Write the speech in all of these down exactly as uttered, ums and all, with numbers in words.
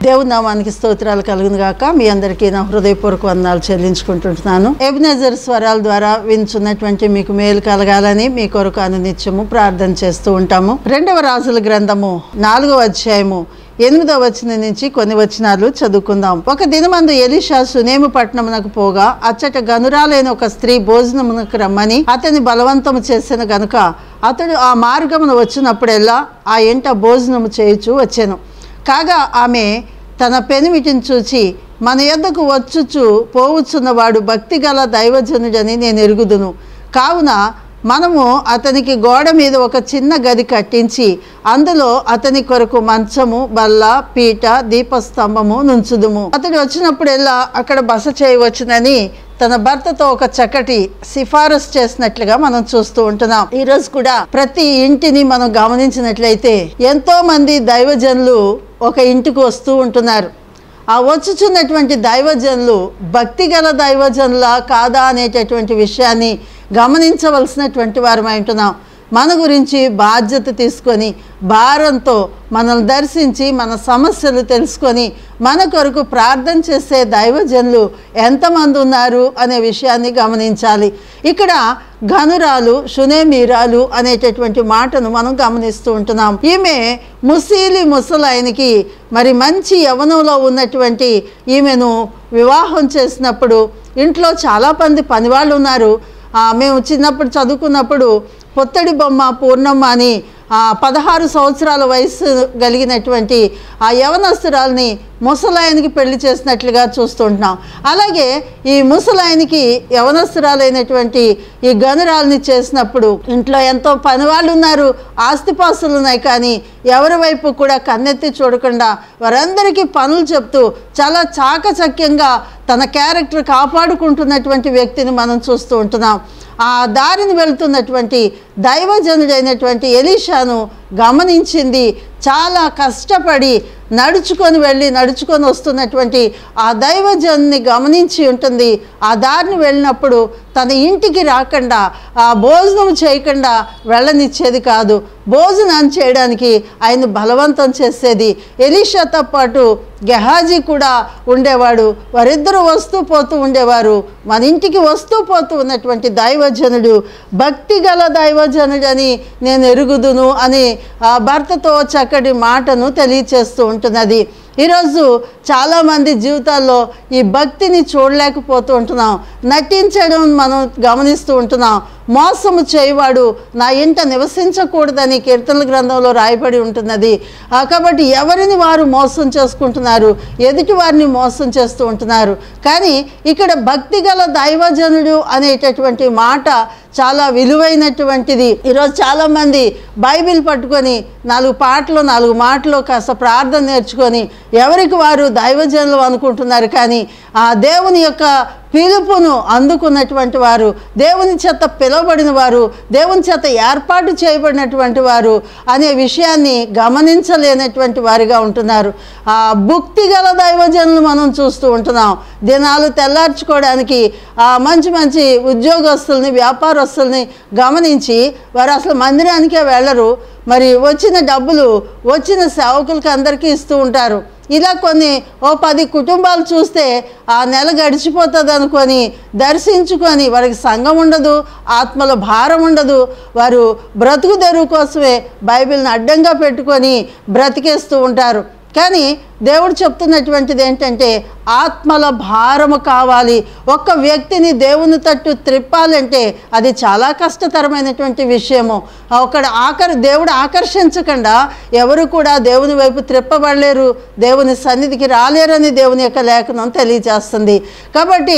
దేవుని నామానికి స్తోత్రాలు కలుగును గాక. మీ అందరికీ నా హృదయపూర్వక వందనాలు చెల్లించుకుంటుంటున్నాను. ఎబెనెజర్ స్వరాల ద్వారా వింటున్నటువంటి మీకు మేలు కలగాలని మీ కొరకు అనునిత్యము ప్రార్థన చేస్తూ ఉంటాము. రెండవ రాజుల గ్రంథము నాలుగవ అధ్యాయము ఎనిమిదవ వచనం నుంచి కొన్ని వచనాలు చదువుకుందాం. ఒక దినమందు ఎలీషా సునేము పట్టణమునకు పోగా అచ్చట గనురాలైన ఒక స్త్రీ భోజనమునకు రమ్మని అతని బలవంతము చేసిన గనుక అతడు ఆ మార్గమును వచ్చినప్పుడెల్లా ఆ ఇంట భోజనము చేయుచు వచ్చెను. కాగా ఆమె తన పెనిమిటిని చూచి, మన యొద్దకు వచ్చుచు పోవుచున్నవాడు భక్తి గల దైవజనుడని నేను ఎరుగుదును, కావున మనము అతనికి గోడ మీద ఒక చిన్న గది కట్టించి అందులో అతని కొరకు మంచము, బల్ల, పీట, దీపస్తంభము నుంచుదుము. అతడు వచ్చినప్పుడెల్లా అక్కడ బస చేయవచ్చునని తన భర్తతో ఒక చక్కటి సిఫారసు చేసినట్లుగా మనం చూస్తూ ఉంటున్నాం. ఈ రోజు కూడా ప్రతి ఇంటిని మనం గమనించినట్లయితే ఎంతో మంది దైవజనులు ఒక ఇంటికి వస్తూ ఉంటున్నారు. ఆ వచ్చుచున్నటువంటి దైవజనులు భక్తి గల దైవజనులా కాదా అనేటటువంటి విషయాన్ని గమనించవలసినటువంటి వారమై ఉంటున్నాం. మన గురించి బాధ్యత తీసుకొని భారంతో మనల్ని దర్శించి మన సమస్యలు తెలుసుకొని మన కొరకు ప్రార్థన చేసే దైవజనులు ఎంతమంది ఉన్నారు అనే విషయాన్ని గమనించాలి. ఇక్కడ ఘనురాలు, షునేమీరాలు అనేటటువంటి మాటను మనం గమనిస్తూ ఉంటున్నాం. ఈమె ముసీలి ముసలాయనికి మరి మంచి యవ్వనంలో ఉన్నటువంటి ఈమెను వివాహం చేసినప్పుడు ఇంట్లో చాలా మంది పనివాళ్ళు ఉన్నారు. మేము చిన్నప్పుడు చదువుకున్నప్పుడు పొత్తడి బొమ్మ పూర్ణమ్మ అని పదహారు సంవత్సరాల వయసు కలిగినటువంటి ఆ యవనస్తురాల్ని ముసలాయనికి పెళ్లి చేసినట్లుగా చూస్తుంటున్నాం. అలాగే ఈ ముసలాయనికి యవనస్తురాలైనటువంటి ఈ గనురాల్ని చేసినప్పుడు ఇంట్లో ఎంతో పనివాళ్ళు ఉన్నారు, ఆస్తిపాస్తులు ఉన్నాయి, కానీ ఎవరి వైపు కూడా కన్నెత్తి చూడకుండా వారందరికీ పనులు చెప్తూ చాలా చాకచక్యంగా తన క్యారెక్టర్ కాపాడుకుంటున్నటువంటి వ్యక్తిని మనం చూస్తూ ఉంటున్నాం. ఆ దారిని వెళ్తున్నటువంటి దైవజనుడైనటువంటి ఎలీషాను గమనించింది. చాలా కష్టపడి నడుచుకొని వెళ్ళి నడుచుకొని వస్తున్నటువంటి ఆ దైవజనుని గమనించి ఉంటుంది. ఆ దారిని వెళ్ళినప్పుడు తన ఇంటికి రాకుండా ఆ భోజనం చేయకుండా వెళ్ళనిచ్చేది కాదు. భోజనం చేయడానికి ఆయన బలవంతం చేసేది. ఎలీషాతో పాటు గెహాజీ కూడా ఉండేవాడు. వారిద్దరూ వస్తూ పోతూ ఉండేవారు. మన ఇంటికి వస్తూ పోతూ ఉన్నటువంటి దైవజనుడు భక్తి గల దైవజనుడని నేను ఎరుగుదును అని ఆ భర్తతో చక్కటి మాటను తెలియచేస్తూ ఉంటున్నది. ఈరోజు చాలామంది జీవితాల్లో ఈ భక్తిని చూడలేకపోతూ ఉంటున్నాం. నటించడం మనం గమనిస్తూ ఉంటున్నాం. మోసము చేయవాడు నా ఇంట నివసించకూడదని కీర్తనల గ్రంథంలో రాయబడి ఉంటున్నది. కాబట్టి ఎవరిని వారు మోసం చేసుకుంటున్నారు, ఎదుటి వారిని మోసం చేస్తూ ఉంటున్నారు. కానీ ఇక్కడ భక్తి గల దైవజనుడు అనేటటువంటి మాట చాలా విలువైనటువంటిది. ఈరోజు చాలామంది బైబిల్ పట్టుకొని నాలుగు పాటలు నాలుగు మాటలు కాస్త ప్రార్థన నేర్చుకొని ఎవరికి వారు దైవజనులు అనుకుంటున్నారు. కానీ ఆ దేవుని యొక్క పిలుపును అందుకున్నటువంటి వారు, దేవుని చేత పిలువబడిన వారు, దేవుని చేత ఏర్పాటు చేయబడినటువంటి వారు అనే విషయాన్ని గమనించలేనటువంటి వారిగా ఉంటున్నారు. ఆ భక్తి గల దైవజనులు మనం చూస్తూ ఉంటున్నాం. దినాలు తెల్లార్చుకోవడానికి ఆ మంచి మంచి ఉద్యోగస్తుల్ని, వ్యాపారస్తుల్ని గమనించి వారు అసలు మందిరానికే వెళ్ళరు. మరి వచ్చిన డబ్బులు వచ్చిన సేవకులకి అందరికీ ఇస్తూ ఉంటారు. ఇలా కొన్ని ఓ పది కుటుంబాలు చూస్తే ఆ నెల గడిచిపోతుంది అనుకొని దర్శించుకొని వారికి సంఘం ఉండదు, ఆత్మల భారం ఉండదు. వారు బ్రతుకు తెరువు కోసమే బైబిల్ని అడ్డంగా పెట్టుకొని బ్రతికేస్తూ ఉంటారు. కానీ దేవుడు చెప్తున్నటువంటిది ఏంటంటే ఆత్మల భారము కావాలి. ఒక్క వ్యక్తిని దేవుని తట్టు త్రిప్పాలంటే అది చాలా కష్టతరమైనటువంటి విషయము. అక్కడ ఆకర్ దేవుడు ఆకర్షించకుండా ఎవరు కూడా దేవుని వైపు త్రిప్పబడలేరు, దేవుని సన్నిధికి రాలేరని దేవుని యొక్క లేఖనం తెలియజేస్తుంది. కాబట్టి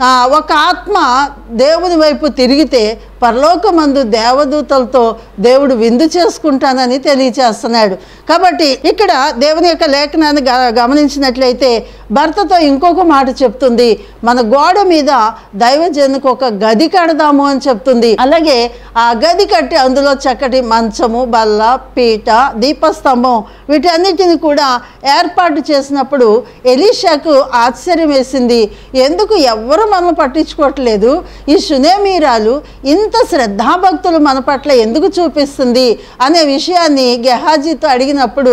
ఒక ఆత్మ దేవుని వైపు తిరిగితే పరలోకమందు దేవదూతలతో దేవుడు విందు చేసుకుంటానని తెలియచేస్తున్నాడు. కాబట్టి ఇక్కడ దేవుని యొక్క లేఖనాన్ని గమనించినట్లయితే భర్తతో ఇంకొక మాట చెప్తుంది. మన గోడ మీద దైవజనుకు ఒక గది కడదాము అని చెప్తుంది. అలాగే ఆ గది కట్టి అందులో చక్కటి మంచము, బల్ల, పీట, దీపస్తంభం వీటన్నిటిని కూడా ఏర్పాటు చేసినప్పుడు ఎలీషాకు ఆశ్చర్యం వేసింది. ఎందుకు ఎవ్వరు మనం పట్టించుకోవట్లేదు, ఈ షునేమీరాలు ఇంత శ్రద్ధాభక్తులు మన పట్ల ఎందుకు చూపిస్తుంది అనే విషయాన్ని గెహాజీతో అడిగినప్పుడు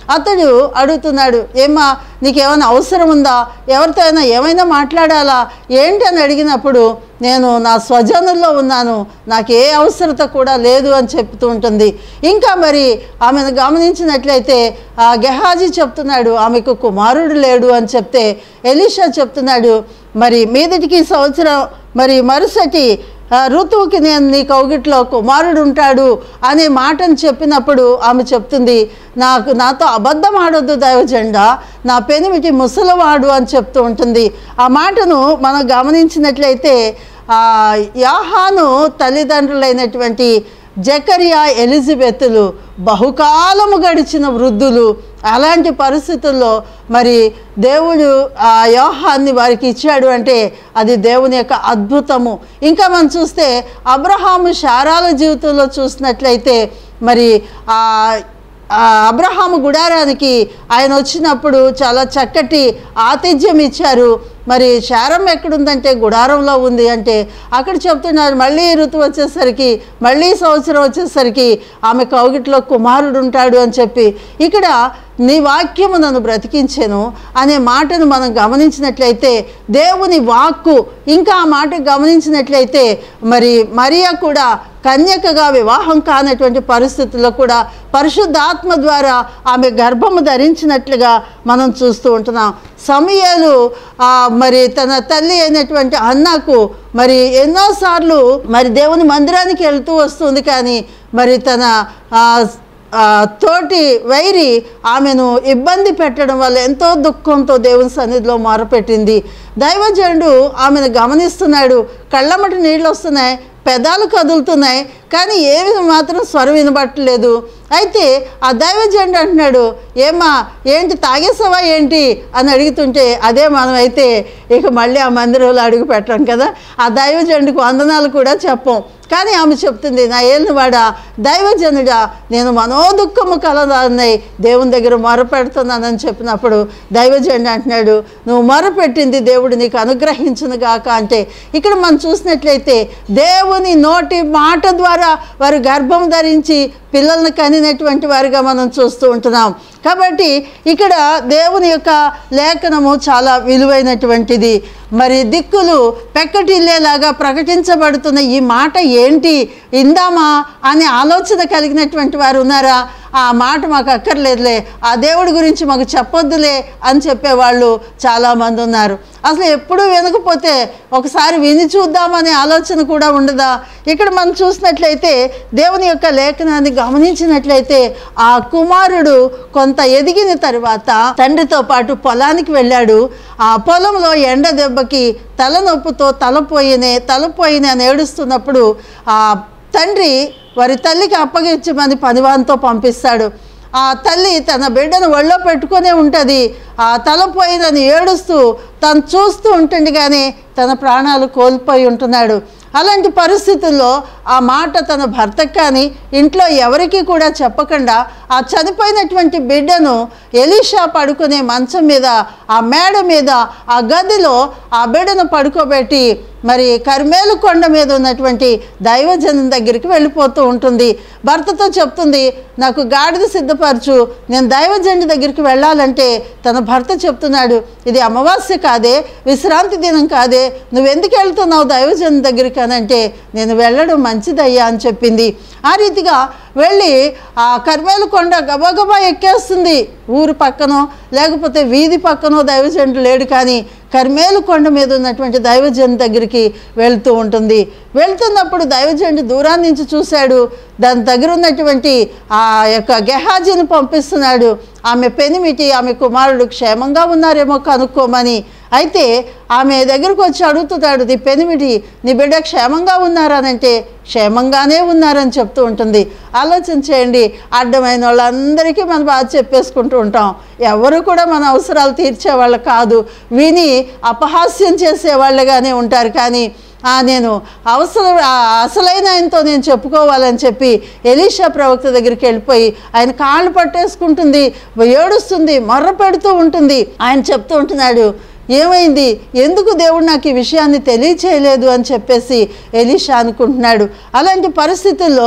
అతడు అడుగుతున్నాడు, ఏమా నీకేమైనా అవసరం ఉందా, ఎవరితో అయినా ఏమైనా మాట్లాడాలా ఏంటి అని అడిగినప్పుడు, నేను నా స్వజనుల్లో ఉన్నాను, నాకు ఏ అవసరత కూడా లేదు అని చెప్తూ ఉంటుంది. ఇంకా మరి ఆమెను గమనించినట్లయితే ఆ గెహాజీ చెప్తున్నాడు ఆమెకు కుమారుడు లేడు అని చెప్తే, ఎలీషా చెప్తున్నాడు మరి మీదటికి సంవత్సరం మరి మరుసటి ఋతువుకి నేను నీ కౌగిట్లో కుమారుడు ఉంటాడు అనే మాటను చెప్పినప్పుడు ఆమె చెప్తుంది, నాకు నాతో అబద్ధం ఆడొద్దు దైవజెండా, నా పెనిమిటి ముసలివాడు అని చెప్తూ ఉంటుంది. ఆ మాటను మనం గమనించినట్లయితే యాహాను తల్లిదండ్రులైనటువంటి జకరియా ఎలిజబెత్తులు బహుకాలము గడిచిన వృద్ధులు. అలాంటి పరిస్థితుల్లో మరి దేవుడు ఆ యోహాన్ని వారికి ఇచ్చాడు అంటే అది దేవుని యొక్క అద్భుతము. ఇంకా మనం చూస్తే అబ్రహాము శారాల జీవితంలో చూసినట్లయితే మరి ఆ అబ్రహాము గుడారానికి ఆయన వచ్చినప్పుడు చాలా చక్కటి ఆతిథ్యం ఇచ్చారు. మరి శారం ఎక్కడుందంటే గుడారంలో ఉంది అంటే అక్కడ చెప్తున్నారు మళ్ళీ ఋతువు వచ్చేసరికి మళ్ళీ సంవత్సరం వచ్చేసరికి ఆమె కౌగిట్లో కుమారుడు ఉంటాడు అని చెప్పి, ఇక్కడ నీ వాక్యము నన్ను బ్రతికించెను అనే మాటను మనం గమనించినట్లయితే దేవుని వాక్కు, ఇంకా ఆ మాట గమనించినట్లయితే మరి మరియా కూడా కన్యకగా వివాహం కానటువంటి పరిస్థితుల్లో కూడా పరిశుద్ధాత్మ ద్వారా ఆమె గర్భము ధరించినట్లుగా మనం చూస్తూ ఉంటున్నాం. సమూయేలు మరి తన తల్లి అయినటువంటి హన్నాకు మరి ఎన్నోసార్లు మరి దేవుని మందిరానికి వెళ్తూ వస్తుంది, కానీ మరి తన తోటి వైరి ఆమెను ఇబ్బంది పెట్టడం వల్ల ఎంతో దుఃఖంతో దేవుని సన్నిధిలో మొరపెట్టింది. దైవజనుడు ఆమెను గమనిస్తున్నాడు, కళ్ళమటి నీళ్ళు వస్తున్నాయి, పెదాలు కదులుతున్నాయి, కానీ ఏమి మాత్రం స్వరం వినబట్టలేదు. అయితే ఆ దైవజనుడు అంటున్నాడు, ఏమా ఏంటి తాగేసావా ఏంటి అని అడుగుతుంటే, అదే మనం అయితే ఇక మళ్ళీ ఆ మందిరంలో అడుగు పెట్టాం కదా, ఆ దైవజనుడికి వందనాలు కూడా చెప్పం. కానీ ఆమె చెప్తుంది, నా ఏలినవాడా దైవజనుడా, నేను మనోదుఖము కలదాన్నాయి దేవుని దగ్గర మొరపెడుతున్నానని చెప్పినప్పుడు దైవజనుడు అంటున్నాడు, నువ్వు మొరపెట్టింది దేవుడు నీకు అనుగ్రహించును గాక అంటే, ఇక్కడ మనం చూసినట్లయితే దేవుని నోటి మాట ద్వారా వారు గర్భం ధరించి పిల్లల్ని కనినటువంటి వారిగా మనం చూస్తూ ఉంటున్నాం. కాబట్టి ఇక్కడ దేవుని యొక్క లేఖనము చాలా విలువైనటువంటిది. మరి దిక్కులు పెక్కటిల్లేలాగా ప్రకటించబడుతున్న ఈ మాట ఏంటి, ఇందామా అనే ఆలోచన కలిగినటువంటి వారు ఉన్నారా? ఆ మాట మాకు అక్కర్లేదులే, ఆ దేవుడి గురించి మాకు చెప్పొద్దులే అని చెప్పేవాళ్ళు చాలామంది ఉన్నారు. అసలు ఎప్పుడూ వినకపోతే ఒకసారి విని చూద్దామనే ఆలోచన కూడా ఉండదా? ఇక్కడ మనం చూసినట్లయితే దేవుని యొక్క లేఖనాన్ని గమనించినట్లయితే ఆ కుమారుడు కొంత ఎదిగిన తర్వాత తండ్రితో పాటు పొలానికి వెళ్ళాడు. ఆ పొలంలో ఎండ దెబ్బకి తలనొప్పుతో తలపోయినే తలపోయినే అని ఏడుస్తున్నప్పుడు ఆ తండ్రి వారి తల్లికి అప్పగించమని పనివానితో పంపిస్తాడు. ఆ తల్లి తన బిడ్డను ఒళ్ళో పెట్టుకునే ఉంటుంది. ఆ తలపోయిందని ఏడుస్తూ తను చూస్తూ ఉంటుంది, కానీ తన ప్రాణాలు కోల్పోయి ఉంటున్నాడు. అలాంటి పరిస్థితుల్లో ఆ మాట తన భర్తకు కానీ ఇంట్లో ఎవరికి కూడా చెప్పకుండా ఆ చనిపోయినటువంటి బిడ్డను ఎలీషా పడుకునే మంచం మీద, ఆ మేడ మీద, ఆ గదిలో ఆ బిడ్డను పడుకోబెట్టి మరి కర్మేలు కొండ మీద ఉన్నటువంటి దైవజనం దగ్గరికి వెళ్ళిపోతూ ఉంటుంది. భర్తతో చెప్తుంది, నాకు గాడిద సిద్ధపరచు, నేను దైవజనుడి దగ్గరికి వెళ్ళాలంటే తన భర్త చెప్తున్నాడు, ఇది అమావాస్య కాదే, విశ్రాంతి దినం కాదే, నువ్వెందుకు వెళ్తున్నావు దైవజనుడి దగ్గరికి అని అంటే, నేను వెళ్ళడం మంచిదయ్యా అని చెప్పింది. ఆ రీతిగా వెళ్ళి ఆ కర్మేలు కొండ గబగబా ఎక్కేస్తుంది. ఊరు పక్కనో లేకపోతే వీధి పక్కనో దైవజనుడు లేడు, కానీ కర్మేలు కొండ మీద ఉన్నటువంటి దైవజను దగ్గరికి వెళ్తూ ఉంటుంది. వెళ్తున్నప్పుడు దైవజనుడు దూరాన్ని నుంచి చూశాడు. దాని దగ్గర ఉన్నటువంటి ఆ యొక్క గెహాజీని పంపిస్తున్నాడు, ఆమె పెనిమిటి ఆమె కుమారుడు క్షేమంగా ఉన్నారేమో కనుక్కోమని. అయితే ఆమె దగ్గరకు వచ్చి అడుగుతున్నాడు, నీ పెనిమిటి నీ బిడ్డ క్షేమంగా ఉన్నారనంటే క్షేమంగానే ఉన్నారని చెప్తూ ఉంటుంది. ఆలోచన చేయండి, అడ్డమైన వాళ్ళందరికీ మనం బాధ చెప్పేసుకుంటూ ఉంటాం. ఎవరు కూడా మన అవసరాలు తీర్చేవాళ్ళు కాదు, విని అపహాస్యం చేసేవాళ్ళుగానే ఉంటారు. కానీ నేను అవసరం అసలైన ఆయనతో నేను చెప్పుకోవాలని చెప్పి ఎలీషా ప్రవక్త దగ్గరికి వెళ్ళిపోయి ఆయన కాళ్ళు పట్టేసుకుంటుంది, ఏడుస్తుంది, మొర్ర పెడుతూ ఉంటుంది. ఆయన చెప్తూ ఉంటున్నాడు, ఏమైంది, ఎందుకు దేవుడు నాకు ఈ విషయాన్ని తెలియచేయలేదు అని చెప్పేసి ఎలీషా అనుకుంటున్నాడు. అలాంటి పరిస్థితుల్లో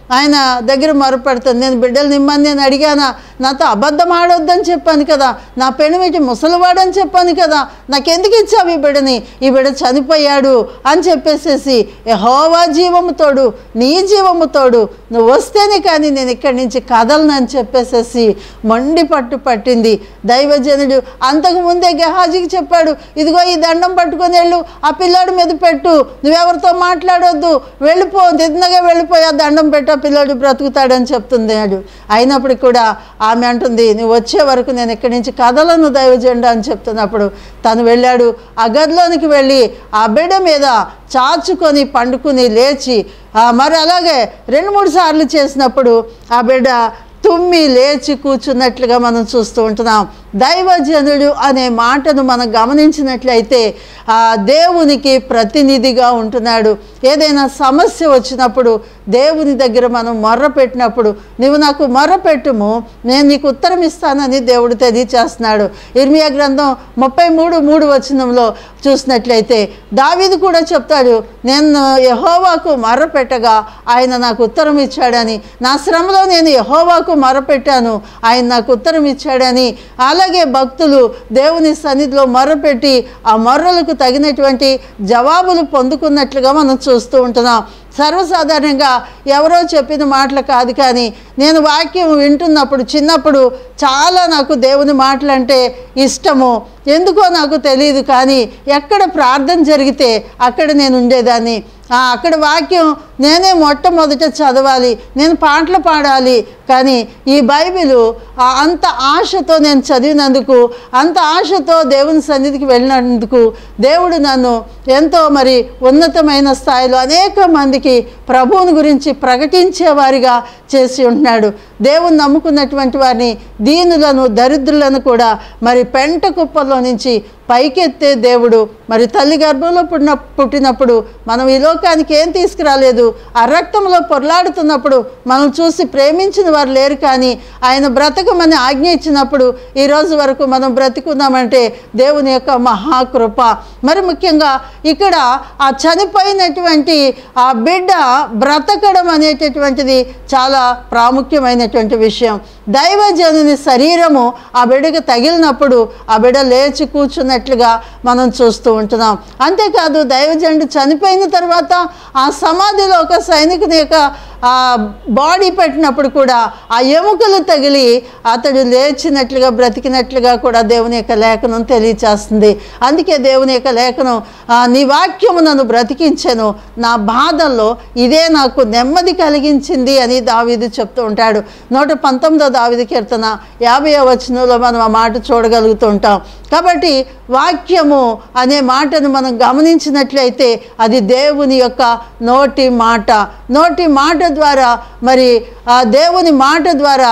ఆయన దగ్గర మొరపెడుతుంది. నేను బిడ్డలు నిమ్మని నేను అడిగానా? నాతో అబద్ధం ఆడొద్దని చెప్పాను కదా, నా పెనిమిటి ముసలివాడని చెప్పాను కదా, నాకెందుకు ఇచ్చావు ఈ బిడ్డని? ఈ బిడ్డ చనిపోయాడు అని చెప్పేసేసి, యెహోవా జీవము తోడు, నీ జీవము తోడు, నువ్వు వస్తేనే కానీ నేను ఇక్కడి నుంచి కదలను అని చెప్పేసేసి మొండి పట్టు పట్టింది. దైవజనుడు అంతకుముందే గెహాజీకి చెప్పాడు, ఇదిగో ఈ దండం పట్టుకొని వెళ్ళు, ఆ పిల్లాడి మీద పెట్టు, నువ్వెవరితో మాట్లాడొద్దు, వెళ్ళిపో, తిన్నగా వెళ్ళిపోయి ఆ దండం పెట్టు, ఆ పిల్లాడు బ్రతుకుతాడని చెప్తున్నాడు. అయినప్పటికీ కూడా ఆమె అంటుంది, నువ్వు వచ్చే వరకు నేను ఇక్కడి నుంచి కదలను దైవజనుడు అని చెప్తున్నప్పుడు తను వెళ్ళాడు. ఆ గదిలోనికి వెళ్ళి ఆ బిడ్డ మీద చాచుకొని పండుకుని లేచి మరి అలాగే రెండు మూడు సార్లు చేసినప్పుడు ఆ బిడ్డ తుమ్మి లేచి కూర్చున్నట్లుగా మనం చూస్తూ ఉంటున్నాం. దైవజనుడు అనే మాటను మనం గమనించినట్లయితే ఆ దేవునికి ప్రతినిధిగా ఉంటున్నాడు. ఏదైనా సమస్య వచ్చినప్పుడు దేవుని దగ్గర మనం మొర్ర పెట్టినప్పుడు, నువ్వు నాకు మొర్ర పెట్టుము, నేను నీకు ఉత్తరం ఇస్తానని దేవుడు తెలియచేస్తున్నాడు. ఇర్మియా గ్రంథం ముప్పై మూడు మూడు వచనంలో చూసినట్లయితే దావీదు కూడా చెప్తాడు, నేను యెహోవాకు మొర్ర పెట్టగా ఆయన నాకు ఉత్తరం ఇచ్చాడని, నా శ్రమలో నేను యెహోవాకు మొర్ర పెట్టాను, ఆయన నాకు ఉత్తరం ఇచ్చాడని. అలాగే భక్తులు దేవుని సన్నిధిలో మొర్రపెట్టి ఆ మొర్రలకు తగినటువంటి జవాబులు పొందుకున్నట్లుగా మనం చూస్తూ ఉంటున్నాం. సర్వసాధారణంగా ఎవరో చెప్పిన మాటలు కాదు, కానీ నేను వాక్యం వింటున్నప్పుడు చిన్నప్పుడు చాలా నాకు దేవుని మాటలు అంటే ఇష్టము. ఎందుకో నాకు తెలియదు, కానీ ఎక్కడ ప్రార్థన జరిగితే అక్కడ నేను ఉండేదాన్ని. అక్కడ వాక్యం నేనే మొట్టమొదట చదవాలి, నేను పాటలు పాడాలి. కానీ ఈ బైబిలు అంత ఆశతో నేను చదివినందుకు, అంత ఆశతో దేవుని సన్నిధికి వెళ్ళినందుకు దేవుడు నన్ను ఎంతో మరి ఉన్నతమైన స్థాయిలో అనేక మందికి ప్రభువుని గురించి ప్రకటించేవారిగా చేసి ఉంటున్నాడు. దేవుని నమ్ముకున్నటువంటి వారిని, దీనులను దరిద్రులను కూడా మరి పెంట కుప్పలో నుంచి పైకెత్తే దేవుడు. మరి తల్లి గర్భంలో పుట్టిన పుట్టినప్పుడు మనం ఈ లోకానికి ఏం తీసుకురాలేదు, ఆ రక్తంలో పొరలాడుతున్నప్పుడు మనం చూసి ప్రేమించిన వారు లేరు, కానీ ఆయన బ్రతకమని ఆజ్ఞ ఇచ్చినప్పుడు ఈరోజు వరకు మనం బ్రతికున్నామంటే దేవుని యొక్క మహాకృప. మరి ముఖ్యంగా ఇక్కడ ఆ చనిపోయినటువంటి ఆ బిడ్డ బ్రతకడం అనేటటువంటిది చాలా ప్రాముఖ్యమైనటువంటి విషయం. దైవజనుని శరీరము ఆ బిడ్డకు తగిలినప్పుడు ఆ బిడ్డ లేచి కూర్చున్నట్లుగా మనం చూస్తూ ఉంటున్నాం. అంతేకాదు దైవజనుడు చనిపోయిన తర్వాత ఆ సమాధిలో ఒక సైనికుని యొక్క ఆ బాడీ పెట్టినప్పుడు కూడా ఆ ఎముకలు తగిలి అతడు లేచినట్లుగా బ్రతికినట్లుగా కూడా దేవుని యొక్క లేఖనం తెలియచేస్తుంది. అందుకే దేవుని యొక్క లేఖనం, నీ వాక్యము నన్ను బ్రతికించెను, నా బాధల్లో ఇదే నాకు నెమ్మది కలిగించింది అని దావీదు చెప్తూ ఉంటాడు. నూట పంతొమ్మిదో దావీదు కీర్తన యాభైవ వచనంలో మనం ఆ మాట చూడగలుగుతూ ఉంటాం. కాబట్టి వాక్యము అనే మాటను మనం గమనించినట్లయితే అది దేవుని యొక్క నోటి మాట. నోటి మాట ద్వారా మరి ఆ దేవుని మాట ద్వారా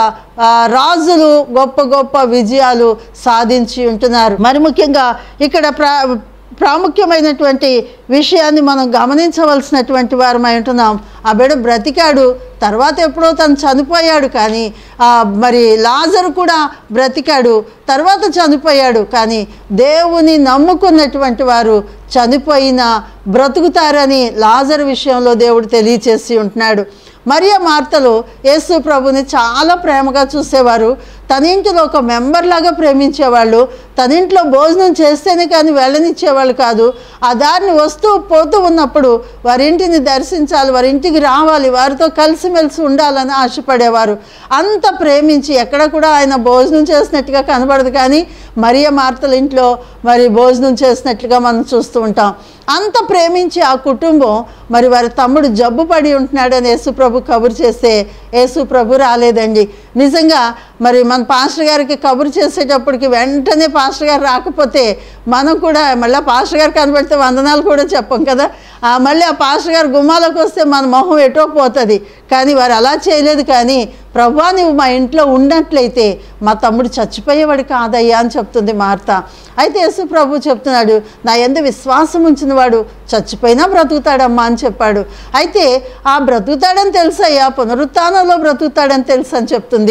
రాజులు గొప్ప గొప్ప విజయాలు సాధించి ఉంటున్నారు. మరి ముఖ్యంగా ఇక్కడ ప్రా ప్రాముఖ్యమైనటువంటి విషయాన్ని మనం గమనించవలసినటువంటి వారమై ఉంటున్నాం. ఆ బిడ్డ బ్రతికాడు, తర్వాత ఎప్పుడో తను చనిపోయాడు, కానీ మరి లాజరు కూడా బ్రతికాడు, తర్వాత చనిపోయాడు. కానీ దేవుని నమ్ముకున్నటువంటి వారు చనిపోయినా బ్రతుకుతారని లాజరు విషయంలో దేవుడు తెలియచేసి ఉంటున్నాడు. మరియా మార్తలు యేసు ప్రభుని చాలా ప్రేమగా చూసేవారు. తన ఇంటిలో ఒక మెంబర్ లాగా ప్రేమించేవాళ్ళు. తన ఇంట్లో భోజనం చేస్తేనే కానీ వెళ్ళనిచ్చేవాళ్ళు కాదు. ఆ దారిని వస్తూ పోతూ ఉన్నప్పుడు వారింటిని దర్శించాలి, వారింటికి రావాలి, వారితో కలిసిమెలిసి ఉండాలని ఆశపడేవారు. అంత ప్రేమించి ఎక్కడ కూడా ఆయన భోజనం చేసినట్టుగా కనబడదు, కానీ మరియా మార్తల ఇంట్లో మరి భోజనం చేసినట్లుగా మనం చూస్తూ ఉంటాం. అంత ప్రేమించి ఆ కుటుంబం మరి వారి తమ్ముడు జబ్బు పడి ఉంటున్నాడని యేసు ప్రభు కబురు చేస్తే యేసు ప్రభు రాలేదండి. నిజంగా మరి మన పాస్టర్ గారికి కబురు చేసేటప్పటికి వెంటనే పాస్టర్ గారు రాకపోతే మనం కూడా మళ్ళీ పాస్టర్ గారు కనబడితే వందనాలు కూడా చెప్పం కదా. మళ్ళీ ఆ పాస్టర్ గారు గుమ్మాలోకి వస్తే మన మొహం ఎటో పోతుంది. కానీ వారు అలా చేయలేదు. కానీ ప్రభువా నువ్వు మా ఇంట్లో ఉన్నట్లయితే మా తమ్ముడు చచ్చిపోయేవాడు కాదయ్యా అని చెప్తుంది మార్త. అయితే యేసు ప్రభు చెప్తున్నాడు, నా యందు విశ్వాసం ఉంచిన వాడు చచ్చిపోయినా బ్రతుకుతాడమ్మా అని చెప్పాడు. అయితే ఆ బ్రతుకుతాడని తెలుసయ్యా, పునరుత్థానంలో బ్రతుకుతాడని తెలుసు అని చెప్తుంది.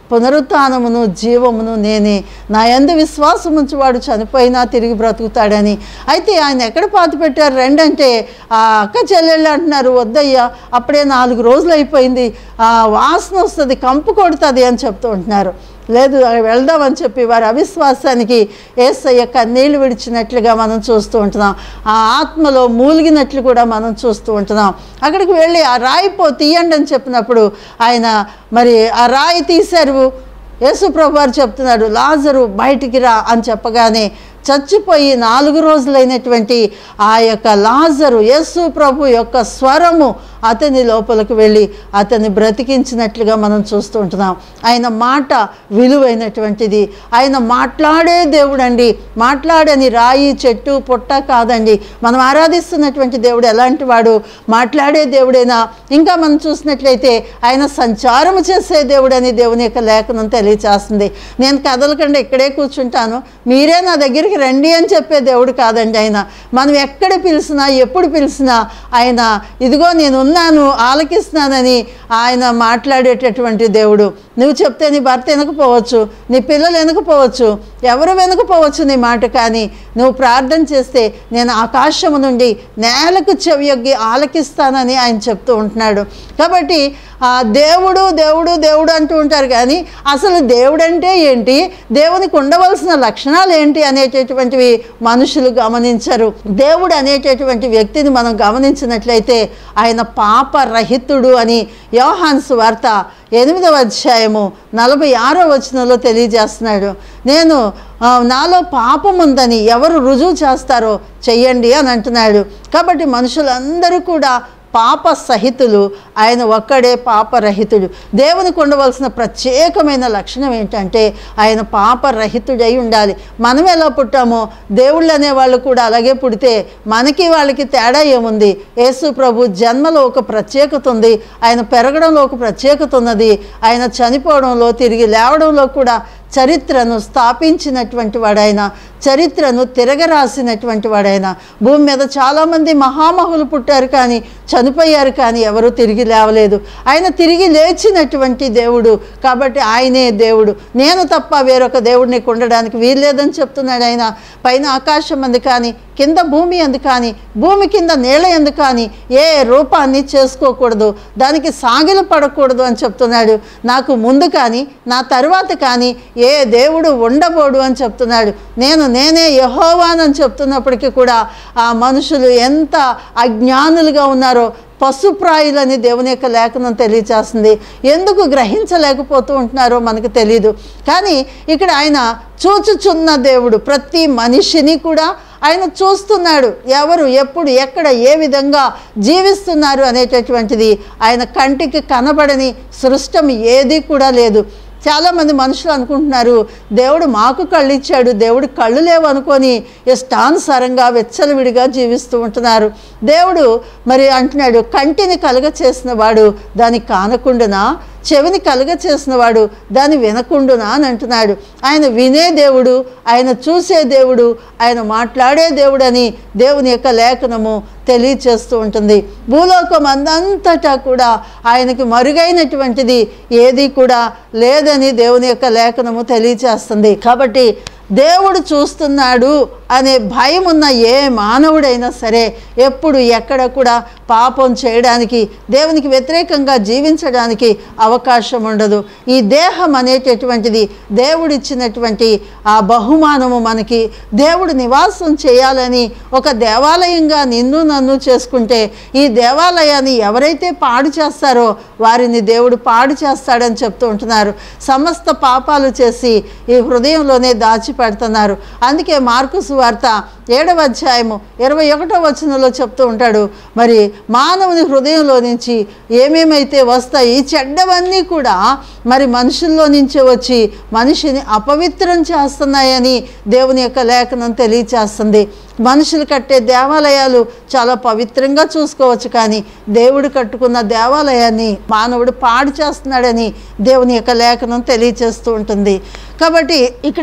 పునరుత్థానమును జీవమును నేనే, నా యందు విశ్వాసం ఉంచువాడు చనిపోయినా తిరిగి బ్రతుకుతాడని. అయితే ఆయన ఎక్కడ పాతి పెట్టారు రండి అంటే ఆ అక్క చెల్లెళ్ళు అంటున్నారు, వద్దయ్యా అప్పుడే నాలుగు రోజులు అయిపోయింది, ఆ వాసన వస్తుంది, కంపు కొడుతుంది అని చెప్తూ ఉంటున్నారు. లేదు వెళ్దామని చెప్పి వారి అవిశ్వాసానికి యేసయ్య కన్నీళ్లు విడిచినట్లుగా మనం చూస్తూ ఉంటున్నాం. ఆ ఆత్మలో మూలిగినట్లు కూడా మనం చూస్తూ ఉంటున్నాం. అక్కడికి వెళ్ళి ఆ రాయి పో తీయండి అని చెప్పినప్పుడు ఆయన మరి ఆ రాయి తీశారు. యేసు ప్రభు వారు చెప్తున్నాడు, లాజరు బయటికి రా అని చెప్పగానే చచ్చిపోయి నాలుగు రోజులైనటువంటి ఆ యొక్క లాజరు యేసు ప్రభు యొక్క స్వరము అతని లోపలికి వెళ్ళి అతన్ని బ్రతికించినట్లుగా మనం చూస్తూ ఉంటున్నాం. ఆయన మాట విలువైనటువంటిది. ఆయన మాట్లాడే దేవుడు అండి. మాట్లాడని రాయి చెట్టు పుట్ట కాదండి. మనం ఆరాధిస్తున్నటువంటి దేవుడు ఎలాంటి వాడు? మాట్లాడే దేవుడైనా. ఇంకా మనం చూసినట్లయితే ఆయన సంచారము చేసే దేవుడని దేవుని యొక్క లేఖనం తెలియచేస్తుంది. నేను కదలకుండా ఇక్కడే కూర్చుంటాను, మీరే నా దగ్గరికి రండి అని చెప్పే దేవుడు కాదండి ఆయన. మనం ఎక్కడ పిలిచినా ఎప్పుడు పిలిచినా ఆయన ఇదిగో నేను ఉన్నాను ఆలకిస్తున్నానని ఆయన మాట్లాడేటటువంటి దేవుడు. నువ్వు చెప్తే నీ భర్త వెనకపోవచ్చు, నీ పిల్లలు వెనకపోవచ్చు, ఎవరు వెనకపోవచ్చు నీ మాట, కానీ నువ్వు ప్రార్థన చేస్తే నేను ఆకాశము నుండి నేలకు చెవియొగ్గి ఆలకిస్తానని ఆయన చెప్తూ ఉంటున్నాడు. కాబట్టి ఆ దేవుడు దేవుడు దేవుడు అంటూ ఉంటారు, కానీ అసలు దేవుడు అంటే ఏంటి, దేవునికి ఉండవలసిన లక్షణాలు ఏంటి అనేటటువంటివి మనుషులు గమనించరు. దేవుడు అనేటటువంటి వ్యక్తిని మనం గమనించినట్లయితే ఆయన పాపరహితుడు అని యోహాను సువార్త ఎనిమిదవ అధ్యాయము నలభై ఆరో వచనంలో తెలియజేస్తున్నాడు. నేను నాలో పాపం ఉందని ఎవరు రుజువు చేస్తారో చెయ్యండి అని అంటున్నాడు. కాబట్టి మనుషులందరూ కూడా పాప సహితులు, ఆయన ఒక్కడే పాపరహితుడు. దేవునికి ఉండవలసిన ప్రత్యేకమైన లక్షణం ఏంటంటే ఆయన పాపరహితుడై ఉండాలి. మనం ఎలా పుట్టామో దేవుళ్ళు అనేవాళ్ళు కూడా అలాగే పుడితే మనకి వాళ్ళకి తేడా ఏముంది? యేసు ప్రభు జన్మలో ఒక ప్రత్యేకత ఉంది, ఆయన పెరగడంలో ఒక ప్రత్యేకత ఉన్నది, ఆయన చనిపోవడంలో తిరిగి లేవడంలో కూడా చరిత్రను స్థాపించినటువంటి వాడైన, చరిత్రను తిరగరాసినటువంటి వాడైన. భూమి మీద చాలామంది మహామహులు పుట్టారు కానీ చనిపోయారు, కానీ ఎవరు తిరిగి లేవలేదు. ఆయన తిరిగి లేచినటువంటి దేవుడు. కాబట్టి ఆయనే దేవుడు. నేను తప్ప వేరొక దేవుడు నీకు ఉండడానికి వీల్లేదని చెప్తున్నాడు ఆయన. పైన ఆకాశం అందు కానీ కింద భూమి అందు కానీ భూమి కింద నేల ఎందు కానీ ఏ రూపాన్ని చేసుకోకూడదు, దానికి సాగిలు పడకూడదు అని చెప్తున్నాడు. నాకు ముందు కానీ నా తరువాత కానీ ఏ దేవుడు ఉండబోడు అని చెప్తున్నాడు. నేను నేనే యెహోవానని చెప్తున్నప్పటికీ కూడా ఆ మనుషులు ఎంత అజ్ఞానులుగా ఉన్నారో పశుప్రాయులని దేవుని యొక్క లేఖనం తెలియచేస్తుంది. ఎందుకు గ్రహించలేకపోతూ ఉంటున్నారో మనకు తెలీదు. కానీ ఇక్కడ ఆయన చూచుచున్న దేవుడు. ప్రతి మనిషిని కూడా ఆయన చూస్తున్నాడు. ఎవరు ఎప్పుడు ఎక్కడ ఏ విధంగా జీవిస్తున్నారు అనేటటువంటిది ఆయన కంటికి కనబడని సృష్టం ఏది కూడా లేదు. చాలామంది మనుషులు అనుకుంటున్నారు దేవుడు మాకు కళ్ళు ఇచ్చాడు, దేవుడు కళ్ళు లేవు అనుకొని ఇష్టానుసారంగా వెచ్చలవిడిగా జీవిస్తూ ఉంటున్నారు. దేవుడు మరి అంటున్నాడు, కంటిని కలుగ చేసిన వాడు దాన్ని కానకుండునా, చెవిని కలుగ చేసిన వాడు దాన్ని వినకుండునా అని అంటున్నాడు. ఆయన వినే దేవుడు, ఆయన చూసే దేవుడు, ఆయన మాట్లాడే దేవుడు అని దేవుని యొక్క లేఖనము తెలియచేస్తూ ఉంటుంది. భూలోకం అందంతటా కూడా ఆయనకి మరుగైనటువంటిది ఏది కూడా లేదని దేవుని యొక్క లేఖనము తెలియచేస్తుంది. కాబట్టి దేవుడు చూస్తున్నాడు అనే భయం ఉన్న ఏ మానవుడైనా సరే ఎప్పుడు ఎక్కడ కూడా పాపం చేయడానికి, దేవునికి వ్యతిరేకంగా జీవించడానికి అవకాశం ఉండదు. ఈ దేహం అనేటటువంటిది దేవుడిచ్చినటువంటి ఆ బహుమానము. మనకి దేవుడు నివాసం చేయాలని ఒక దేవాలయంగా నిన్ను నన్ను చేసుకుంటే ఈ దేవాలయాన్ని ఎవరైతే పాడు చేస్తారో వారిని దేవుడు పాడు చేస్తాడని చెప్తూ ఉంటున్నారు. సమస్త పాపాలు చేసి ఈ హృదయంలోనే దాచి పెడుతున్నారు. అందుకే మార్కు సువార్త ఏడవ అధ్యాయము ఇరవై ఒకటో వచనంలో చెప్తూ ఉంటాడు, మరి మానవుని హృదయంలో నుంచి ఏమేమైతే వస్తాయి ఈ చెడ్డవన్నీ కూడా మరి మనుషుల్లో నుంచే వచ్చి మనిషిని అపవిత్రం చేస్తున్నాయని దేవుని యొక్క లేఖనం తెలియచేస్తుంది. మనుషులు కట్టే దేవాలయాలు చాలా పవిత్రంగా చూసుకోవచ్చు, కానీ దేవుడు కట్టుకున్న దేవాలయాన్ని మానవుడు పాడు చేస్తున్నాడని దేవుని యొక్క లేఖనం తెలియచేస్తూ ఉంటుంది. కాబట్టి ఇక్కడ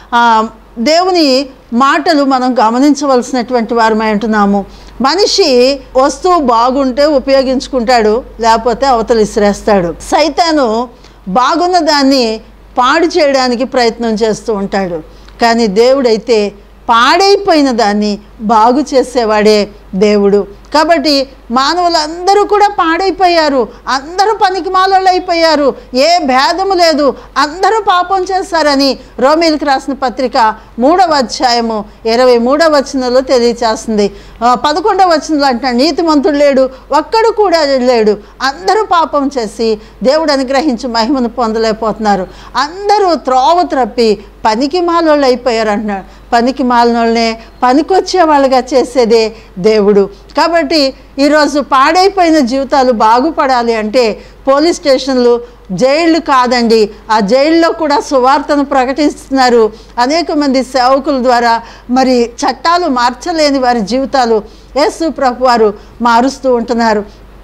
దేవుని మాటలు మనం గమనించవలసినటువంటి వారమై ఉంటున్నాము. మనిషి వస్తువు బాగుంటే ఉపయోగించుకుంటాడు, లేకపోతే అవతల ఇసిరేస్తాడు. సైతాను బాగున్న దాన్ని పాడు చేయడానికి ప్రయత్నం చేస్తూ ఉంటాడు. కానీ దేవుడైతే పాడైపోయిన దాన్ని బాగు చేసేవాడే దేవుడు. కాబట్టి మానవులందరూ కూడా పాడైపోయారు, అందరూ పనికిమాలోళ్ళు అయిపోయారు, ఏ భేదము లేదు, అందరూ పాపం చేస్తారని రోమీలకు రాసిన పత్రిక మూడవ అధ్యాయము ఇరవై మూడవ వచనంలో తెలియచేస్తుంది. పదకొండవ వచనంలో అంటున్నాడు, నీతిమంతుడు లేడు, ఒక్కడు కూడా లేడు, అందరూ పాపం చేసి దేవుడు అనుగ్రహించి మహిమను పొందలేకపోతున్నారు, అందరూ త్రోవ త్రప్పి పనికి మాలోళ్ళు అయిపోయారు అంటున్నాడు. పనికి మాలినోళ్ళనే పనికొచ్చే వాళ్ళగా చేసేదే దేవుడు. కాబట్టి ఈరోజు పాడైపోయిన జీవితాలు బాగుపడాలి అంటే పోలీస్ స్టేషన్లు, జైళ్ళు కాదండి, ఆ జైల్లో కూడా సువార్తను ప్రకటిస్తున్నారు. అనేక మంది సేవకుల ద్వారా మరి చట్టాలు మార్చలేని వారి జీవితాలు యేసు ప్రభు వారు మారుస్తూ ఉంటున్నారు.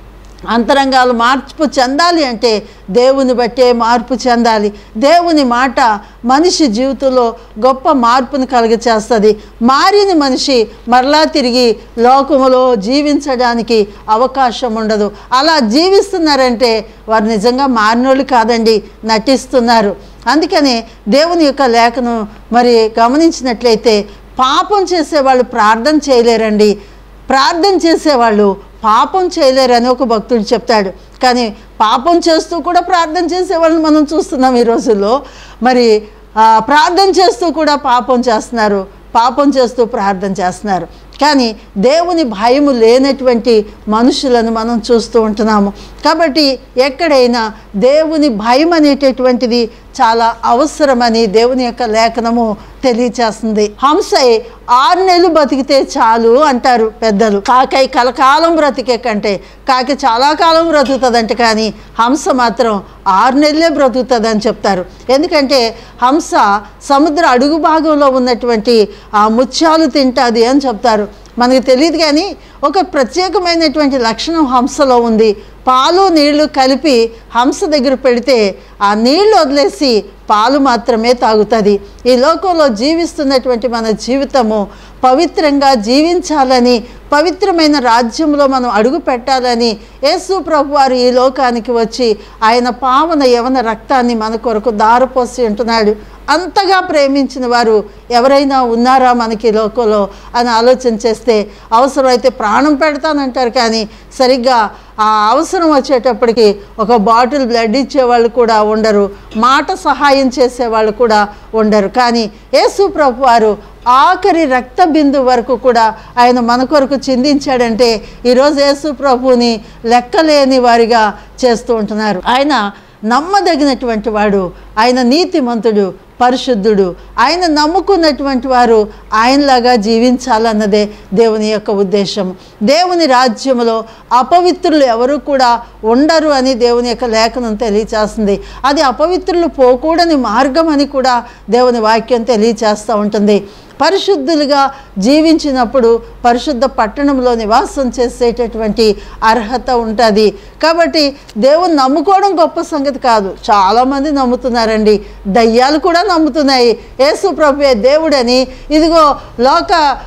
అంతరంగాలు మార్పు చెందాలి అంటే దేవుని బట్టే మార్పు చెందాలి. దేవుని మాట మనిషి జీవితంలో గొప్ప మార్పును కలుగచేస్తుంది. మారిన మనిషి మరలా తిరిగి లోకములో జీవించడానికి అవకాశం ఉండదు. అలా జీవిస్తున్నారంటే వారు నిజంగా మారినోళ్ళు కాదండి, నటిస్తున్నారు. అందుకనే దేవుని యొక్క లేఖను మరి గమనించినట్లయితే పాపం చేసేవాళ్ళు ప్రార్థన చేయలేరండి, ప్రార్థన చేసేవాళ్ళు పాపం చేయలేరని ఒక భక్తుడు చెప్తాడు. కానీ పాపం చేస్తూ కూడా ప్రార్థన చేసేవాళ్ళని మనం చూస్తున్నాం ఈ రోజుల్లో. మరి ప్రార్థన చేస్తూ కూడా పాపం చేస్తున్నారు, పాపం చేస్తూ ప్రార్థన చేస్తున్నారు. కానీ దేవుని భయము లేనటువంటి మనుషులను మనం చూస్తూ ఉంటున్నాము. కాబట్టి ఎక్కడైనా దేవుని భయం అనేటటువంటిది చాలా అవసరమని దేవుని యొక్క లేఖనము తెలియచేస్తుంది. హంసై ఆరు నెలలు బతికితే చాలు అంటారు పెద్దలు. కాకై కలకాలం బ్రతికే కంటే కాకి చాలా కాలం బ్రతుకుతుందంట, కానీ హంస మాత్రం ఆరు నెలలే బ్రతుకుతుంది అని చెప్తారు. ఎందుకంటే హంస సముద్ర అడుగు భాగంలో ఉన్నటువంటి ఆ ముత్యాలు తింటుంది అని చెప్తారు. మనకు తెలియదు, కానీ ఒక ప్రత్యేకమైనటువంటి లక్షణం హంసలో ఉంది. పాలు నీళ్లు కలిపి హంస దగ్గర పెడితే ఆ నీళ్లు వదిలేసి పాలు మాత్రమే తాగుతుంది. ఈ లోకంలో జీవిస్తున్నటువంటి మన జీవితము పవిత్రంగా జీవించాలని, పవిత్రమైన రాజ్యంలో మనం అడుగు పెట్టాలని యేసు ప్రభు వారు ఈ లోకానికి వచ్చి ఆయన పావన యవన రక్తాన్ని మన కొరకు దారపోసి ఉంటున్నాడు. అంతగా ప్రేమించిన వారు ఎవరైనా ఉన్నారా మనకి లోకంలో అని ఆలోచన చేస్తే, అవసరమైతే ప్రాణం పెడతానంటారు, కానీ సరిగ్గా ఆ అవసరం వచ్చేటప్పటికి ఒక బాటిల్ బ్లడ్ ఇచ్చేవాళ్ళు కూడా ఉండరు, మాట సహాయం చేసేవాళ్ళు కూడా ఉండరు. కానీ యేసు ప్రభు వారు ఆఖరి రక్త బిందు వరకు కూడా ఆయన మన కొరకు చిందించాడంటే ఈరోజు యేసు ప్రభుని లెక్కలేని వారిగా చేస్తూ ఉంటున్నారు. ఆయన నమ్మదగినటువంటి వాడు, ఆయన నీతిమంతుడు, పరిశుద్ధుడు. ఆయన నమ్ముకున్నటువంటి వారు ఆయనలాగా జీవించాలన్నదే దేవుని యొక్క ఉద్దేశం. దేవుని రాజ్యంలో అపవిత్రులు ఎవరు కూడా ఉండరు అని దేవుని యొక్క లేఖనం తెలియచేస్తుంది. అది అపవిత్రులు పోకూడని మార్గం అని కూడా దేవుని వాక్యం తెలియచేస్తూ ఉంటుంది. పరిశుద్ధులుగా జీవించినప్పుడు పరిశుద్ధ పట్టణంలో నివాసం చేసేటటువంటి అర్హత ఉంటుంది. కాబట్టి దేవుని నమ్ముకోవడం గొప్ప సంగతి కాదు, చాలామంది నమ్ముతున్నారండి, దయ్యాలు కూడా నమ్ముతున్నాయి యేసు ప్రభువే దేవుడని. ఇదిగో లోక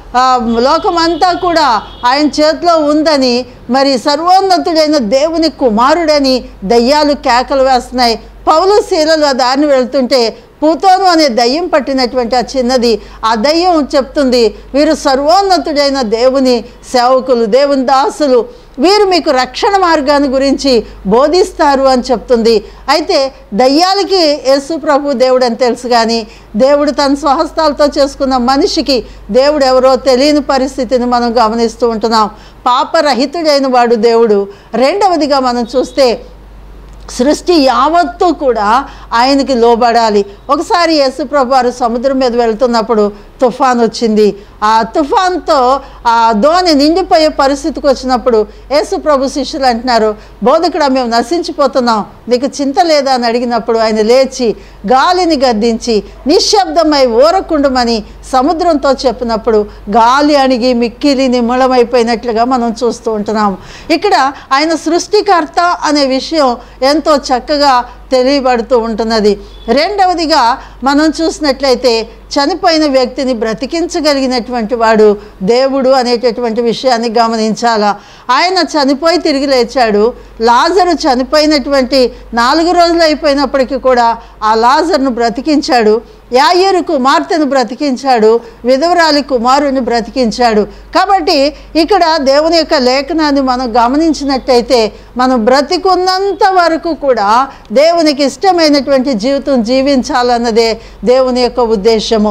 లోకమంతా కూడా ఆయన చేతిలో ఉందని, మరి సర్వోన్నతుడైన దేవుని కుమారుడని దయ్యాలు కేకలు వేస్తున్నాయి. పౌలు శీలలు ఆ దారిని వెళ్తుంటే పూతోను అనే దయ్యం పట్టినటువంటి ఆ చిన్నది, ఆ దయ్యం చెప్తుంది, వీరు సర్వోన్నతుడైన దేవుని సేవకులు, దేవుని దాసులు, వీరు మీకు రక్షణ మార్గాన్ని గురించి బోధిస్తారు అని చెప్తుంది. అయితే దయ్యాలకి యేసు ప్రభు దేవుడు అని తెలుసు, కానీ దేవుడు తన స్వహస్తాలతో చేసుకున్న మనిషికి దేవుడు ఎవరో తెలియని పరిస్థితిని మనం గమనిస్తూ ఉంటున్నాం. పాపరహితుడైన వాడు దేవుడు. రెండవదిగా మనం చూస్తే సృష్టి యావత్తు కూడా ఆయనకి లోబడాలి. ఒకసారి యేసు ప్రభు వారు సముద్రం మీద వెళ్తున్నప్పుడు తుఫాన్ వచ్చింది. ఆ తుఫాన్తో ఆ దోణి నిండిపోయే పరిస్థితికి వచ్చినప్పుడు యేసు ప్రభు శిష్యులు అంటున్నారు, బోధకుడా మేము నశించిపోతున్నాం, నీకు చింత లేదా అని అడిగినప్పుడు ఆయన లేచి గాలిని గద్దించి నిశ్శబ్దమై ఊరకుండమని సముద్రంతో చెప్పినప్పుడు గాలి అణిగి మిక్కిలి నిమ్మళమైపోయినట్లుగా మనం చూస్తూ ఉంటున్నాము. ఇక్కడ ఆయన సృష్టికర్త అనే విషయం ఎంతో చక్కగా తెలియబడుతూ ఉంటున్నది. రెండవదిగా మనం చూసినట్లయితే చనిపోయిన వ్యక్తిని బ్రతికించగలిగినటువంటి వాడు దేవుడు అనేటటువంటి విషయాన్ని గమనించాలా. ఆయన చనిపోయి తిరిగి లేచాడు. లాజరు చనిపోయినటువంటి నాలుగు రోజులు అయిపోయినప్పటికీ కూడా ఆ లాజరును బ్రతికించాడు. యాయేరు కుమార్తెను బ్రతికించాడు. విధవరాలి కుమారుని బ్రతికించాడు. కాబట్టి ఇక్కడ దేవుని యొక్క లేఖనాన్ని మనం గమనించినట్టయితే మనం బ్రతికున్నంత వరకు కూడా దేవునికి ఇష్టమైనటువంటి జీవితం జీవించాలన్నదే దేవుని యొక్క ఉద్దేశము.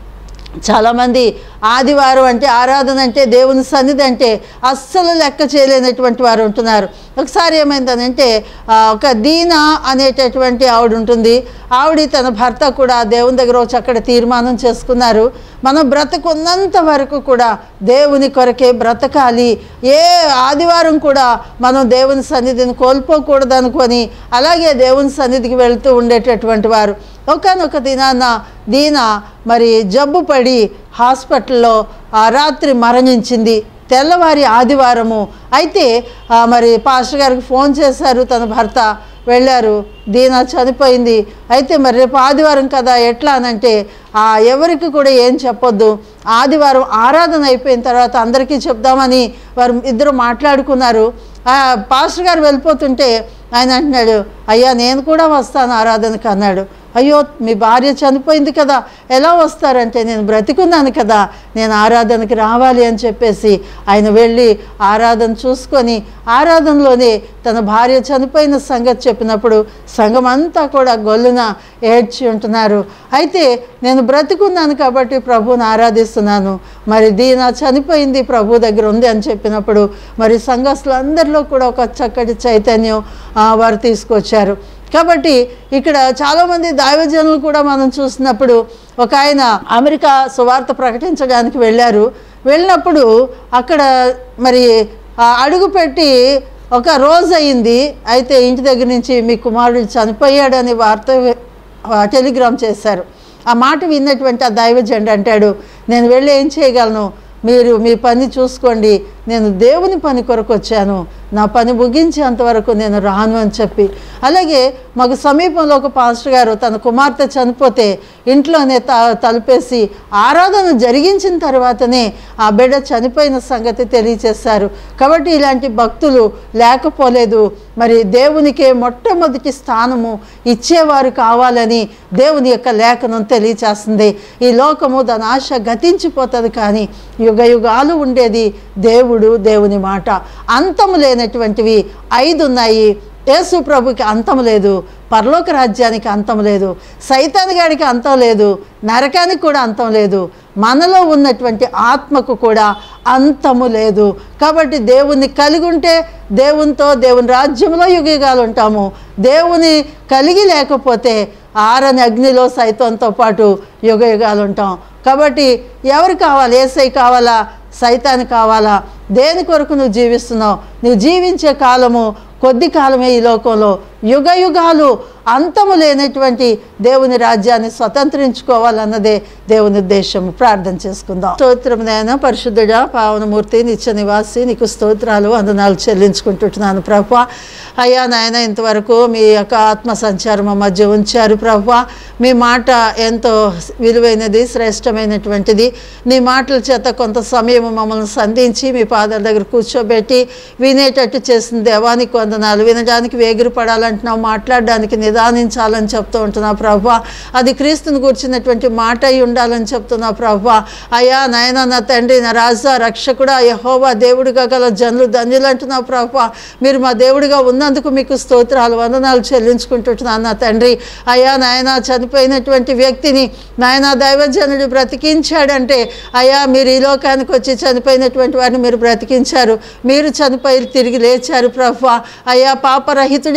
చాలామంది ఆదివారం అంటే ఆరాధన అంటే దేవుని సన్నిధి అంటే అస్సలు లెక్క చేయలేనటువంటి వారు ఉంటున్నారు. ఒకసారి ఏమైందనంటే ఒక దీనా అనేటటువంటి ఆవిడ ఉంటుంది. ఆవిడ తన భర్త కూడా దేవుని దగ్గర వచ్చి అక్కడ తీర్మానం చేసుకున్నారు, మనం బ్రతకున్నంత వరకు కూడా దేవుని కొరకే బ్రతకాలి, ఏ ఆదివారం కూడా మనం దేవుని సన్నిధిని కోల్పోకూడదు అనుకొని అలాగే దేవుని సన్నిధికి వెళ్తూ ఉండేటటువంటి వారు. ఒకనొక దినాన దీనా మరి జబ్బు పడి హాస్పిటల్లో ఆ రాత్రి మరణించింది. తెల్లవారి ఆదివారము. అయితే మరి పాస్టర్ గారికి ఫోన్ చేశారు, తన భర్త వెళ్ళారు, దీనా చనిపోయింది. అయితే మరి రేపు ఆదివారం కదా ఎట్లా అనంటే ఎవరికి కూడా ఏం చెప్పొద్దు, ఆదివారం ఆరాధన అయిపోయిన తర్వాత అందరికీ చెప్దామని వారు ఇద్దరు మాట్లాడుకున్నారు. పాస్టర్ గారు వెళ్ళిపోతుంటే ఆయన అంటున్నాడు, అయ్యా నేను కూడా వస్తాను ఆరాధనకు అన్నాడు. అయ్యో మీ భార్య చనిపోయింది కదా, ఎలా వస్తారంటే నేను బ్రతికున్నాను కదా, నేను ఆరాధనకి రావాలి అని చెప్పేసి ఆయన వెళ్ళి ఆరాధన చూసుకొని ఆరాధనలోనే తన భార్య చనిపోయిన సంగతి చెప్పినప్పుడు సంఘం అంతా కూడా గొల్లున ఏడ్చి ఉంటున్నారు. అయితే నేను బ్రతికున్నాను కాబట్టి ప్రభువుని ఆరాధిస్తున్నాను, మరి దీనా చనిపోయింది ప్రభు దగ్గర ఉంది అని చెప్పినప్పుడు మరి సంఘస్థులందరిలో కూడా ఒక చక్కటి చైతన్యం వారు తీసుకొచ్చారు. కాబట్టి ఇక్కడ చాలామంది దైవజనులు కూడా మనం చూసినప్పుడు ఒక ఆయన అమెరికా సువార్త ప్రకటించడానికి వెళ్ళారు. వెళ్ళినప్పుడు అక్కడ మరి అడుగు పెట్టి ఒక రోజు అయింది. అయితే ఇంటి దగ్గర నుంచి మీ కుమారుడు చనిపోయాడని వార్త టెలిగ్రామ్ చేశారు. ఆ మాట విన్నటువంటి ఆ దైవజనుడు అంటాడు, నేను వెళ్ళి ఏం చేయగలను, మీరు మీ పని చూసుకోండి, నేను దేవుని పని కొరకు వచ్చాను, నా పని ముగించేంతవరకు నేను రాను అని చెప్పి. అలాగే మాకు సమీపంలో ఒక పాస్టర్ గారు తన కుమార్తె చనిపోతే ఇంట్లోనే త తలుపేసి ఆరాధన జరిగించిన తర్వాతనే ఆ బిడ్డ చనిపోయిన సంగతి తెలియచేశారు. కాబట్టి ఇలాంటి భక్తులు లేకపోలేదు. మరి దేవునికే మొట్టమొదటి స్థానము ఇచ్చేవారు కావాలని దేవుని యొక్క లేఖనం తెలియచేస్తుంది. ఈ లోకము దాని ఆశ గతించిపోతుంది, కానీ యుగ యుగాలు ఉండేది దేవుడు, దేవుని మాట. అంతము లేనటువంటివి ఐదు ఉన్నాయి. యేసు ప్రభుకి అంతం లేదు, పరలోక రాజ్యానికి అంతం లేదు, సైతాను గాడికి అంతం లేదు, నరకానికి కూడా అంతం లేదు, మనలో ఉన్నటువంటి ఆత్మకు కూడా అంతము లేదు. కాబట్టి దేవుణ్ణి కలిగి ఉంటే దేవునితో దేవుని రాజ్యంలో యుగయుగాలు ఉంటాము. దేవుని కలిగి లేకపోతే ఆరని అగ్నిలో సైతంతో పాటు యుగయుగాలు ఉంటాం. కాబట్టి ఎవరు కావాలి, యేసై కావాలా, సైతాను కావాలా? దేని కొరకు నువ్వు జీవిస్తున్నావు? నువ్వు జీవించే కాలము కొద్ది కాలమే ఈ లోకంలో. యుగ యుగాలు అంతము లేనటువంటి దేవుని రాజ్యాన్ని స్వతంత్రించుకోవాలన్నదే దేవుని ఉద్దేశం. ప్రార్థన చేసుకుందాం. స్తోత్రం నాయన, పరిశుద్ధుడా, పావనమూర్తి, నిత్య నివాసి, నీకు స్తోత్రాలు వందనాలు చెల్లించుకుంటున్నాను ప్రభువా. అయ్యా నాయన, ఇంతవరకు మీ యొక్క ఆత్మ సంచారం మా మధ్య ఉంచారు ప్రభువా. మీ మాట ఎంతో విలువైనది, శ్రేష్టమైనటువంటిది. నీ మాటల చేత కొంత సమయం మమ్మల్ని సంధించి మీ పాదాల దగ్గర కూర్చోబెట్టి వినేటట్టు చేసిన దేవానికి వందనాలు. వినడానికి వేగిరి పడాలంటున్నావు, మాట్లాడడానికి నిదానించాలని చెప్తూ ఉంటున్నావు ప్రభువా. అది క్రీస్తుని కూర్చున్నటువంటి మాట అయి ఉండాలని చెప్తున్నావు ప్రభువా. అయ్యా నాయన, నా తండ్రి, నా రాజా, రక్షకుడా, యెహోవా దేవుడిగా గల జనులు ధన్యులు అంటున్నావు ప్రభువా. మీరు మా దేవుడిగా ఉన్నందుకు మీకు స్తోత్రాలు వందనాలు చెల్లించుకుంటున్నాను నా తండ్రి. అయ్యా నాయన, చనిపోయినటువంటి వ్యక్తిని నాయన దైవజనుడు బ్రతికించాడంటే అయ్యా మీరు ఈ లోకానికి వచ్చి చనిపోయినటువంటి వారిని మీరు బ్రతికించారు, మీరు చనిపోయి తిరిగి లేచారు ప్రభువా. అయ్యా పాపరహితుడైనటువంటి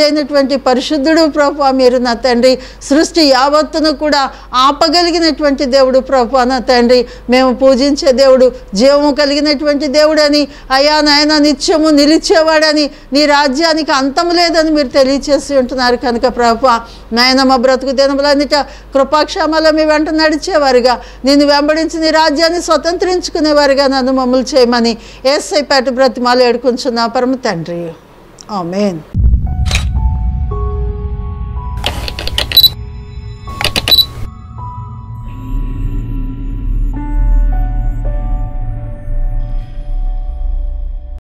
కలిగినటువంటి పరిశుద్ధుడు ప్రభువా మీరు నా తండ్రి. సృష్టి యావత్తును కూడా ఆపగలిగినటువంటి దేవుడు ప్రభువా నా తండ్రి. మేము పూజించే దేవుడు జీవము కలిగినటువంటి దేవుడని, అయా నాయన నిత్యము నిలిచేవాడని, నీ రాజ్యానికి అంతం లేదని మీరు తెలియచేసి ఉంటున్నారు కనుక ప్రభువా నాయన మా బ్రతుకు దినములన్నిట కృపాక్షేమాల మీ వెంట నడిచేవారుగా, నిన్ను వెంబడించి నీ రాజ్యాన్ని స్వతంత్రించుకునేవారుగా నన్ను మమ్మల్ని చేయమని యేసయ్య పేట బ్రతిమాలు ఏడుకుంటున్నా పరమ తండ్రి. ఆమేన్.